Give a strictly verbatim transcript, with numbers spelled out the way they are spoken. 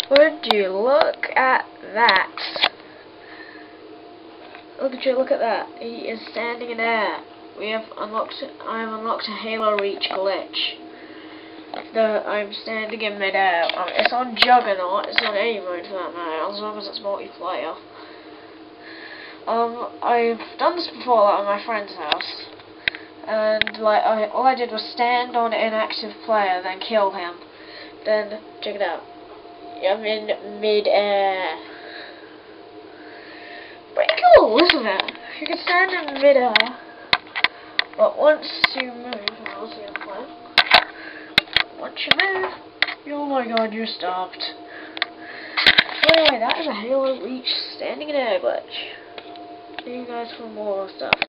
Would you look at that? Would you look at that? He is standing in air. We have unlocked. I have unlocked a Halo Reach glitch. The I'm standing in midair. Um, it's on Juggernaut. It's on any mode for that matter, as long as it's multiplayer. Um, I've done this before, like, at my friend's house, and like, I, all I did was stand on inactive player, then kill him. Then check it out. I'm in midair. Pretty cool, isn't it? You can stand in midair, but once you move, I'll see the plan. Once you move, you, oh my god, you're stopped. So anyway, that is a Halo Reach standing in air glitch. See you guys for more stuff.